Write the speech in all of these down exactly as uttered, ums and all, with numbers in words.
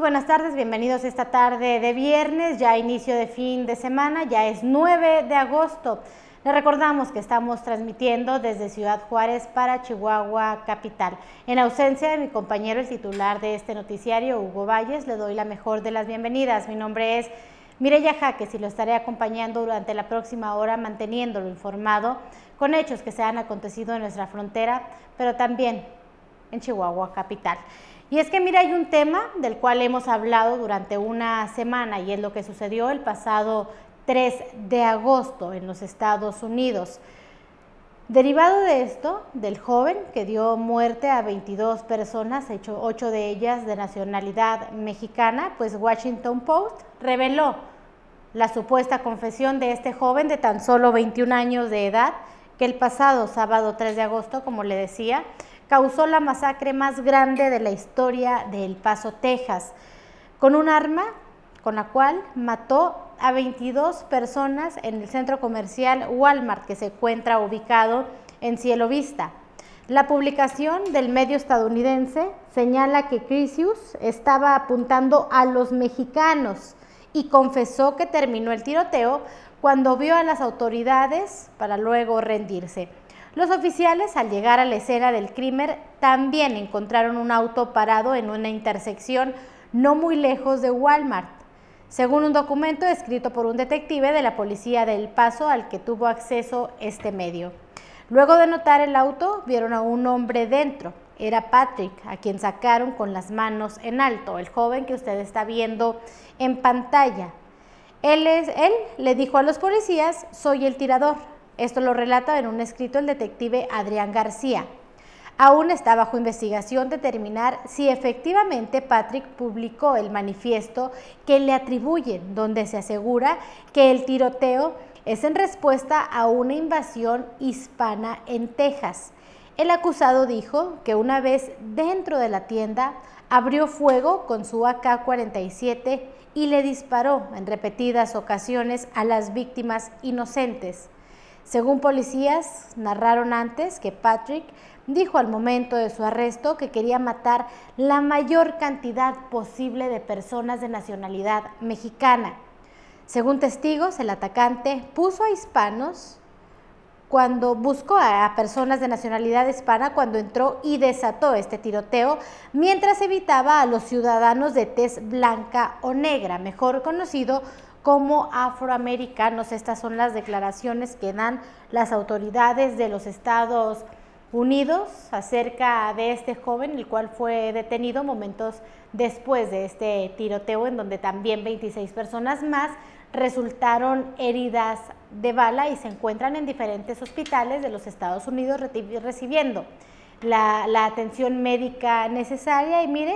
buenas tardes, bienvenidos esta tarde de viernes, ya inicio de fin de semana, ya es nueve de agosto. Les recordamos que estamos transmitiendo desde Ciudad Juárez para Chihuahua Capital. En ausencia de mi compañero, el titular de este noticiario, Hugo Valles, le doy la mejor de las bienvenidas. Mi nombre es Mireya Jaques y lo estaré acompañando durante la próxima hora, manteniéndolo informado con hechos que se han acontecido en nuestra frontera, pero también en Chihuahua Capital. Y es que mira, hay un tema del cual hemos hablado durante una semana y es lo que sucedió el pasado tres de agosto en los Estados Unidos. Derivado de esto, del joven que dio muerte a veintidós personas, ocho de ellas de nacionalidad mexicana, pues Washington Post reveló la supuesta confesión de este joven de tan solo veintiún años de edad, que el pasado sábado tres de agosto, como le decía, causó la masacre más grande de la historia de El Paso, Texas, con un arma con la cual mató a veintidós personas en el centro comercial Walmart, que se encuentra ubicado en Cielo Vista. La publicación del medio estadounidense señala que Crisius estaba apuntando a los mexicanos y confesó que terminó el tiroteo cuando vio a las autoridades para luego rendirse. Los oficiales, al llegar a la escena del crimen, también encontraron un auto parado en una intersección no muy lejos de Walmart, según un documento escrito por un detective de la policía de El Paso al que tuvo acceso este medio. Luego de notar el auto, vieron a un hombre dentro. Era Patrick, a quien sacaron con las manos en alto, el joven que usted está viendo en pantalla. Él, es, él le dijo a los policías: soy el tirador. Esto lo relata en un escrito el detective Adrián García. Aún está bajo investigación determinar si efectivamente Patrick publicó el manifiesto que le atribuyen, donde se asegura que el tiroteo es en respuesta a una invasión hispana en Texas. El acusado dijo que una vez dentro de la tienda abrió fuego con su A K cuarenta y siete y le disparó en repetidas ocasiones a las víctimas inocentes. Según policías, narraron antes que Patrick dijo al momento de su arresto que quería matar la mayor cantidad posible de personas de nacionalidad mexicana. Según testigos, el atacante puso a hispanos cuando buscó a personas de nacionalidad hispana cuando entró y desató este tiroteo, mientras evitaba a los ciudadanos de tez blanca o negra, mejor conocido como afroamericanos. Estas son las declaraciones que dan las autoridades de los Estados Unidos acerca de este joven, el cual fue detenido momentos después de este tiroteo, en donde también veintiséis personas más resultaron heridas de bala y se encuentran en diferentes hospitales de los Estados Unidos recibiendo la, la atención médica necesaria. Y mire,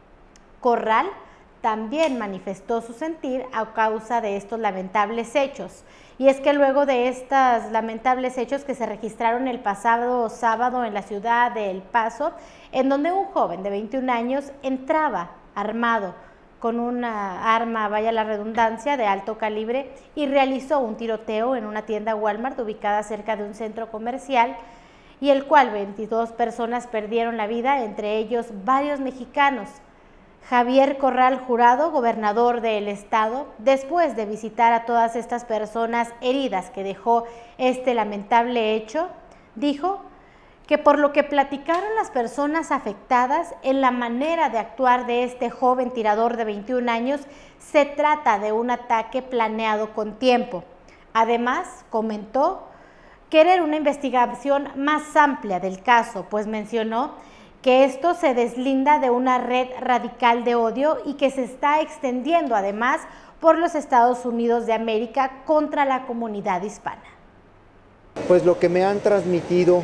Corral también manifestó su sentir a causa de estos lamentables hechos. Y es que luego de estos lamentables hechos que se registraron el pasado sábado en la ciudad de El Paso, en donde un joven de veintiún años entraba armado con una arma, vaya la redundancia, de alto calibre y realizó un tiroteo en una tienda Walmart ubicada cerca de un centro comercial, y el cual veintidós personas perdieron la vida, entre ellos varios mexicanos. Javier Corral Jurado, gobernador del estado, después de visitar a todas estas personas heridas que dejó este lamentable hecho, dijo que por lo que platicaron las personas afectadas en la manera de actuar de este joven tirador de veintiún años, se trata de un ataque planeado con tiempo. Además, comentó querer una investigación más amplia del caso, pues mencionó que esto se deslinda de una red radical de odio y que se está extendiendo además por los Estados Unidos de América contra la comunidad hispana. Pues lo que me han transmitido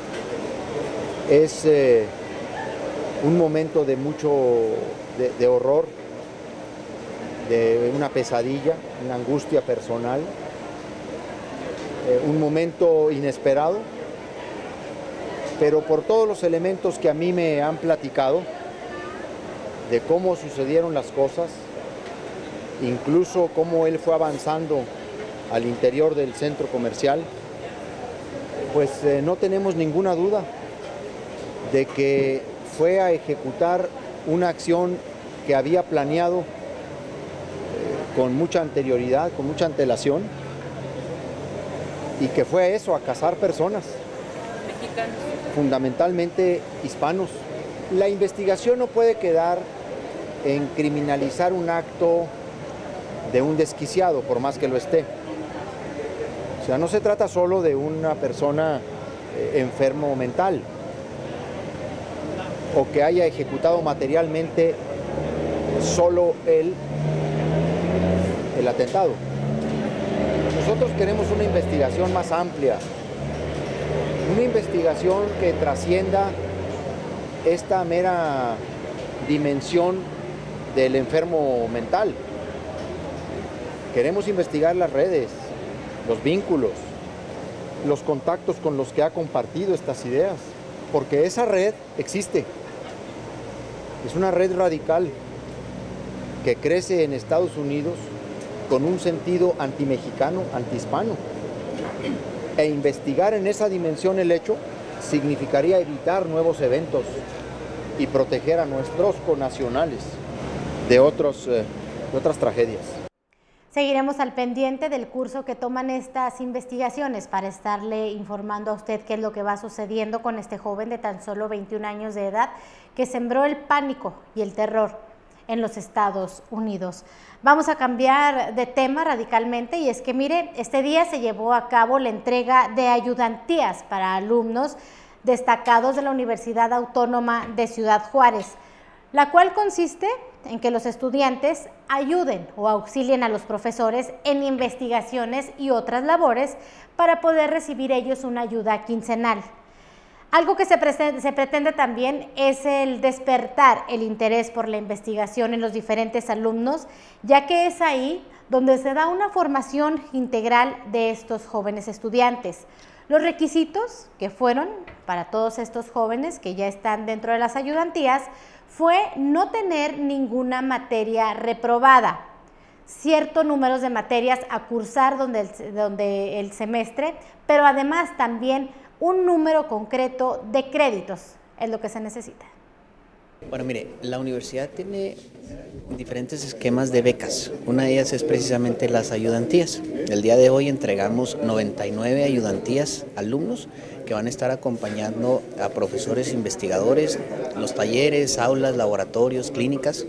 es eh, un momento de mucho de, de horror, de una pesadilla, una angustia personal, eh, un momento inesperado, pero por todos los elementos que a mí me han platicado de cómo sucedieron las cosas, incluso cómo él fue avanzando al interior del centro comercial, pues eh, no tenemos ninguna duda de que fue a ejecutar una acción que había planeado eh, con mucha anterioridad, con mucha antelación, y que fue a eso, a cazar personas. Mexicanos. Fundamentalmente hispanos. La investigación no puede quedar en criminalizar un acto de un desquiciado, por más que lo esté. O sea, no se trata solo de una persona eh, enfermo mental o que haya ejecutado materialmente solo él el atentado. Nosotros queremos una investigación más amplia, una investigación que trascienda esta mera dimensión del enfermo mental. Queremos investigar las redes, los vínculos, los contactos con los que ha compartido estas ideas, porque esa red existe. Es una red radical que crece en Estados Unidos con un sentido antimexicano, antihispano. E investigar en esa dimensión el hecho significaría evitar nuevos eventos y proteger a nuestros connacionales de, otros, eh, de otras tragedias. Seguiremos al pendiente del curso que toman estas investigaciones para estarle informando a usted qué es lo que va sucediendo con este joven de tan solo veintiún años de edad que sembró el pánico y el terror en los Estados Unidos. Vamos a cambiar de tema radicalmente y es que mire, este día se llevó a cabo la entrega de ayudantías para alumnos destacados de la Universidad Autónoma de Ciudad Juárez, la cual consiste en que los estudiantes ayuden o auxilien a los profesores en investigaciones y otras labores para poder recibir ellos una ayuda quincenal. Algo que se, se pretende también es el despertar el interés por la investigación en los diferentes alumnos, ya que es ahí donde se da una formación integral de estos jóvenes estudiantes. Los requisitos que fueron para todos estos jóvenes que ya están dentro de las ayudantías fue no tener ninguna materia reprobada, ciertos números de materias a cursar donde el, donde el semestre, pero además también un número concreto de créditos es lo que se necesita. Bueno, mire, la universidad tiene diferentes esquemas de becas. Una de ellas es precisamente las ayudantías. El día de hoy entregamos noventa y nueve ayudantías a alumnos que van a estar acompañando a profesores investigadores, los talleres, aulas, laboratorios, clínicas.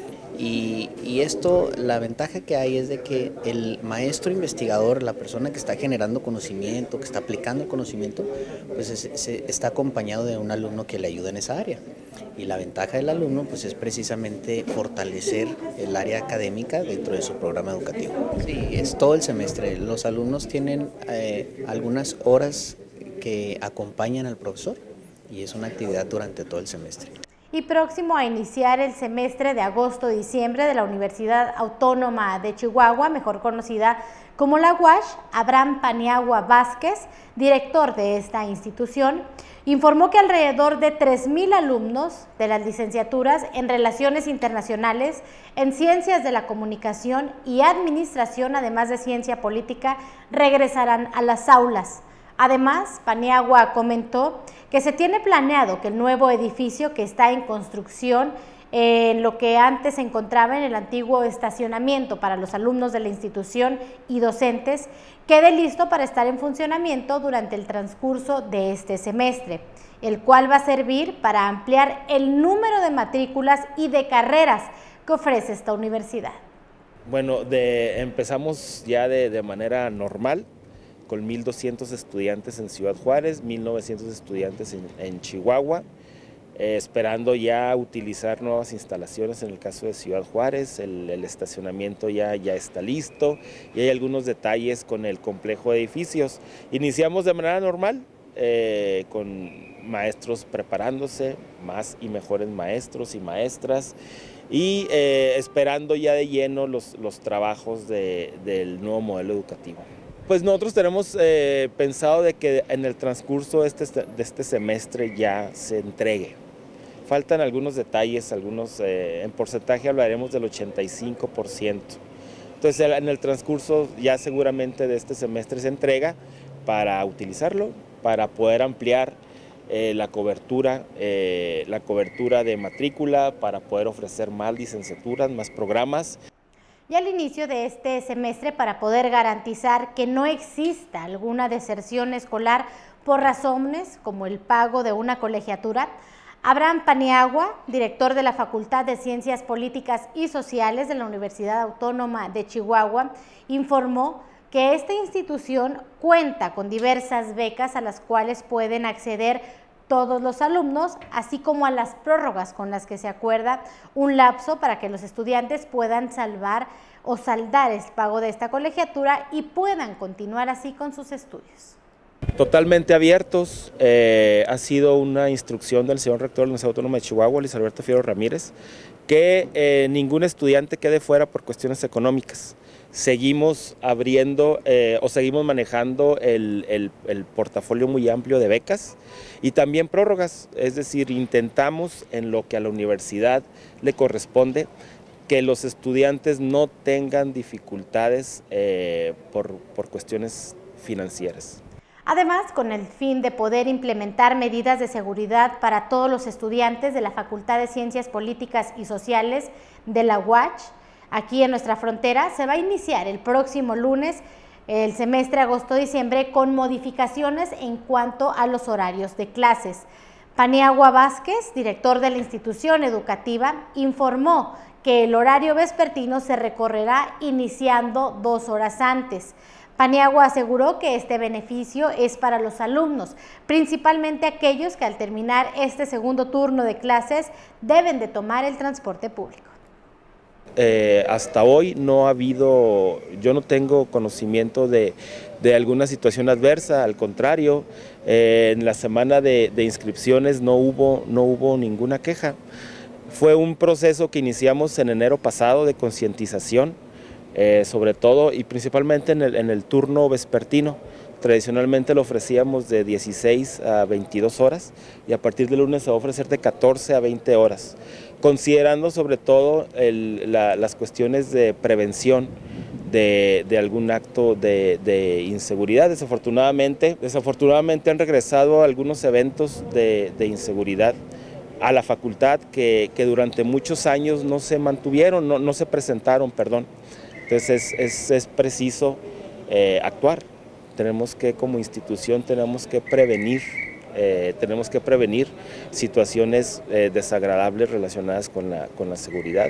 Y, y esto, la ventaja que hay es de que el maestro investigador, la persona que está generando conocimiento, que está aplicando el conocimiento, pues es, se, está acompañado de un alumno que le ayuda en esa área. Y la ventaja del alumno pues es precisamente fortalecer el área académica dentro de su programa educativo. Sí, es todo el semestre. Los alumnos tienen eh, algunas horas que acompañan al profesor y es una actividad durante todo el semestre. Y próximo a iniciar el semestre de agosto-diciembre de la Universidad Autónoma de Chihuahua, mejor conocida como la U A C H, Abraham Paniagua Vázquez, director de esta institución, informó que alrededor de tres mil alumnos de las licenciaturas en Relaciones Internacionales, en Ciencias de la Comunicación y Administración, además de Ciencia Política, regresarán a las aulas. Además, Paniagua comentó que se tiene planeado que el nuevo edificio que está en construcción en lo que antes se encontraba en el antiguo estacionamiento para los alumnos de la institución y docentes, quede listo para estar en funcionamiento durante el transcurso de este semestre, el cual va a servir para ampliar el número de matrículas y de carreras que ofrece esta universidad. Bueno, de, empezamos ya de, de manera normal, con mil doscientos estudiantes en Ciudad Juárez, mil novecientos estudiantes en, en Chihuahua, eh, esperando ya utilizar nuevas instalaciones en el caso de Ciudad Juárez. El, el estacionamiento ya, ya está listo y hay algunos detalles con el complejo de edificios. Iniciamos de manera normal, eh, con maestros preparándose, más y mejores maestros y maestras, y eh, esperando ya de lleno los, los trabajos de, del nuevo modelo educativo. Pues nosotros tenemos eh, pensado de que en el transcurso de este, de este semestre ya se entregue. Faltan algunos detalles, algunos, eh, en porcentaje hablaremos del ochenta y cinco por ciento. Entonces en el transcurso ya seguramente de este semestre se entrega para utilizarlo, para poder ampliar eh, la cobertura, eh, la cobertura de matrícula para poder ofrecer más licenciaturas, más programas. Y al inicio de este semestre, para poder garantizar que no exista alguna deserción escolar por razones como el pago de una colegiatura, Abraham Paniagua, director de la Facultad de Ciencias Políticas y Sociales de la Universidad Autónoma de Chihuahua, informó que esta institución cuenta con diversas becas a las cuales pueden acceder todos los alumnos, así como a las prórrogas con las que se acuerda un lapso para que los estudiantes puedan salvar o saldar el pago de esta colegiatura y puedan continuar así con sus estudios. Totalmente abiertos, eh, ha sido una instrucción del señor rector de la Universidad Autónoma de Chihuahua, Luis Alberto Fierro Ramírez, que eh, ningún estudiante quede fuera por cuestiones económicas. Seguimos abriendo eh, o seguimos manejando el, el, el portafolio muy amplio de becas y también prórrogas, es decir, intentamos en lo que a la universidad le corresponde que los estudiantes no tengan dificultades eh, por, por cuestiones financieras. Además, con el fin de poder implementar medidas de seguridad para todos los estudiantes de la Facultad de Ciencias Políticas y Sociales de la U A C H, aquí en nuestra frontera, se va a iniciar el próximo lunes el semestre agosto-diciembre con modificaciones en cuanto a los horarios de clases. Paniagua Vázquez, director de la institución educativa, informó que el horario vespertino se recorrerá iniciando dos horas antes. Paniagua aseguró que este beneficio es para los alumnos, principalmente aquellos que al terminar este segundo turno de clases deben de tomar el transporte público. Eh, hasta hoy no ha habido, yo no tengo conocimiento de, de alguna situación adversa, al contrario, eh, en la semana de, de inscripciones no hubo, no hubo ninguna queja. Fue un proceso que iniciamos en enero pasado de concientización, Eh, sobre todo y principalmente en el, en el turno vespertino. Tradicionalmente lo ofrecíamos de dieciséis a veintidós horas y a partir del lunes se va a ofrecer de catorce a veinte horas, considerando sobre todo el, la, las cuestiones de prevención de, de algún acto de, de inseguridad. Desafortunadamente, desafortunadamente han regresado algunos eventos de, de inseguridad a la facultad que, que durante muchos años no se mantuvieron, no, no se presentaron, perdón. Entonces es, es, es preciso eh, actuar, tenemos que como institución tenemos que prevenir, eh, tenemos que prevenir situaciones eh, desagradables relacionadas con la, con la seguridad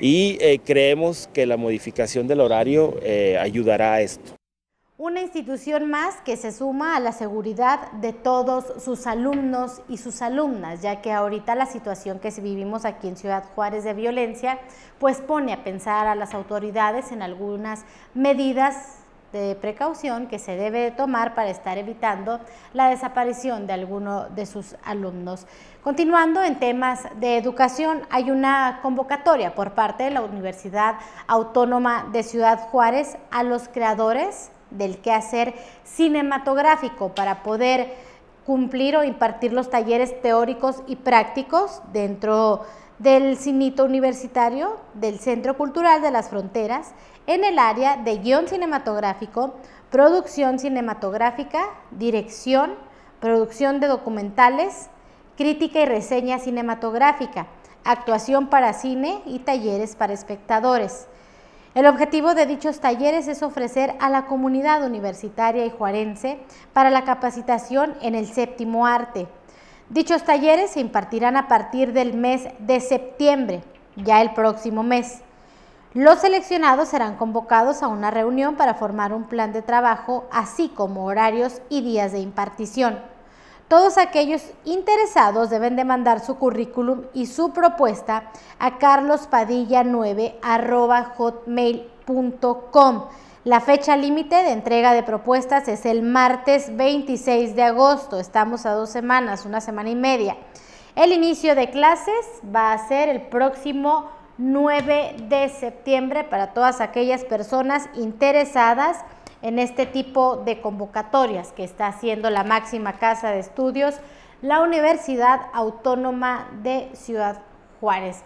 y eh, creemos que la modificación del horario eh, ayudará a esto. Una institución más que se suma a la seguridad de todos sus alumnos y sus alumnas, ya que ahorita la situación que vivimos aquí en Ciudad Juárez de violencia, pues pone a pensar a las autoridades en algunas medidas de precaución que se debe de tomar para estar evitando la desaparición de alguno de sus alumnos. Continuando en temas de educación, hay una convocatoria por parte de la Universidad Autónoma de Ciudad Juárez a los creadores del quehacer cinematográfico para poder cumplir o impartir los talleres teóricos y prácticos dentro del cinito universitario del Centro Cultural de las Fronteras en el área de guión cinematográfico, producción cinematográfica, dirección, producción de documentales, crítica y reseña cinematográfica, actuación para cine y talleres para espectadores. El objetivo de dichos talleres es ofrecer a la comunidad universitaria y juarense para la capacitación en el séptimo arte. Dichos talleres se impartirán a partir del mes de septiembre, ya el próximo mes. Los seleccionados serán convocados a una reunión para formar un plan de trabajo, así como horarios y días de impartición. Todos aquellos interesados deben de mandar su currículum y su propuesta a carlospadilla nueve arroba hotmail punto com. La fecha límite de entrega de propuestas es el martes veintiséis de agosto. Estamos a dos semanas, una semana y media. El inicio de clases va a ser el próximo nueve de septiembre para todas aquellas personas interesadas en este tipo de convocatorias que está haciendo la máxima casa de estudios, la Universidad Autónoma de Ciudad Juárez.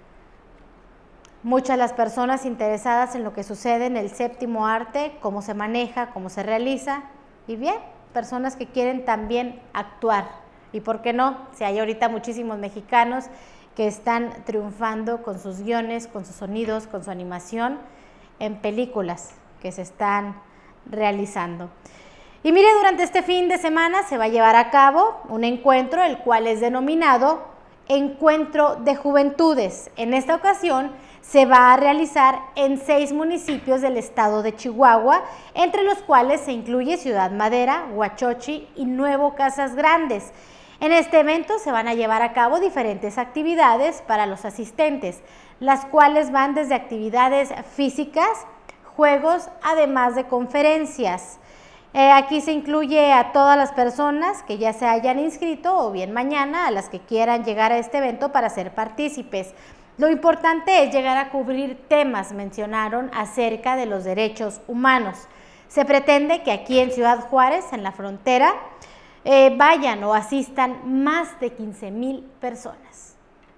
Muchas las personas interesadas en lo que sucede en el séptimo arte, cómo se maneja, cómo se realiza, y bien, personas que quieren también actuar Y por qué no, si hay ahorita muchísimos mexicanos que están triunfando con sus guiones, con sus sonidos, con su animación en películas que se están realizando. Y mire, durante este fin de semana se va a llevar a cabo un encuentro, el cual es denominado Encuentro de Juventudes. En esta ocasión se va a realizar en seis municipios del estado de Chihuahua, entre los cuales se incluye Ciudad Madera, Huachochi y Nuevo Casas Grandes. En este evento se van a llevar a cabo diferentes actividades para los asistentes, las cuales van desde actividades físicas, juegos, además de conferencias. Eh, aquí se incluye a todas las personas que ya se hayan inscrito o bien mañana a las que quieran llegar a este evento para ser partícipes. Lo importante es llegar a cubrir temas, mencionaron, acerca de los derechos humanos. Se pretende que aquí en Ciudad Juárez, en la frontera, eh, vayan o asistan más de quince mil personas.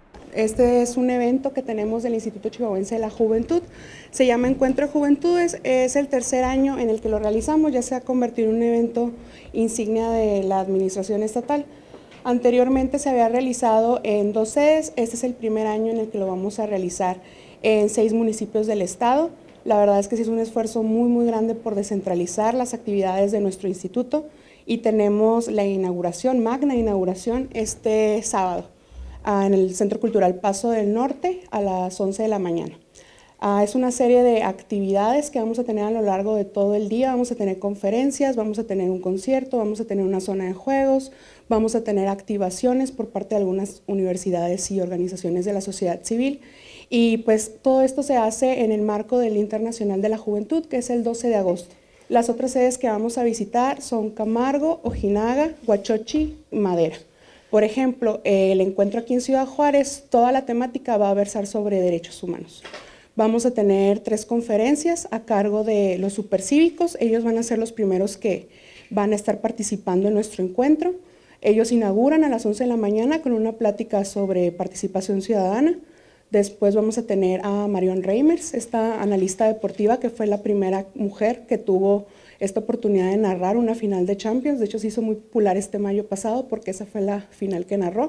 Este es un evento que tenemos del Instituto Chihuahuense de la Juventud, se llama Encuentro de Juventudes, es el tercer año en el que lo realizamos, ya se ha convertido en un evento insignia de la administración estatal. Anteriormente se había realizado en dos sedes, este es el primer año en el que lo vamos a realizar en seis municipios del estado. La verdad es que sí es un esfuerzo muy muy grande por descentralizar las actividades de nuestro instituto y tenemos la inauguración, magna inauguración, este sábado en el Centro Cultural Paso del Norte a las once de la mañana. Uh, es una serie de actividades que vamos a tener a lo largo de todo el día, vamos a tener conferencias, vamos a tener un concierto, vamos a tener una zona de juegos, vamos a tener activaciones por parte de algunas universidades y organizaciones de la sociedad civil y pues todo esto se hace en el marco del Día Internacional de la Juventud, que es el doce de agosto. Las otras sedes que vamos a visitar son Camargo, Ojinaga, Huachochi y Madera. Por ejemplo, el encuentro aquí en Ciudad Juárez, toda la temática va a versar sobre derechos humanos. Vamos a tener tres conferencias a cargo de los supercívicos, ellos van a ser los primeros que van a estar participando en nuestro encuentro. Ellos inauguran a las once de la mañana con una plática sobre participación ciudadana. Después vamos a tener a Marion Reimers, esta analista deportiva que fue la primera mujer que tuvo esta oportunidad de narrar una final de Champions. De hecho, se hizo muy popular este mayo pasado porque esa fue la final que narró.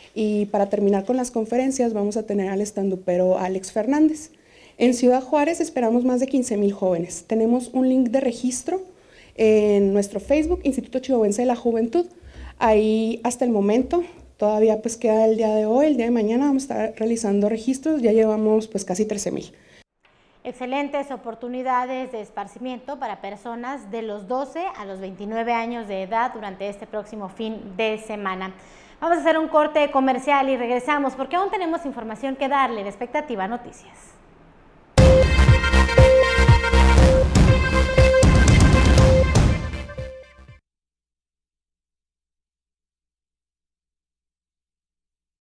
Y para terminar con las conferencias vamos a tener al estandupero Alex Fernández. En Ciudad Juárez esperamos más de quince mil jóvenes. Tenemos un link de registro en nuestro Facebook, Instituto Chihuahuense de la Juventud. Ahí hasta el momento, todavía pues queda el día de hoy, el día de mañana vamos a estar realizando registros, ya llevamos pues casi trece mil. Excelentes oportunidades de esparcimiento para personas de los doce a los veintinueve años de edad durante este próximo fin de semana. Vamos a hacer un corte comercial y regresamos porque aún tenemos información que darle en Expectativa Noticias.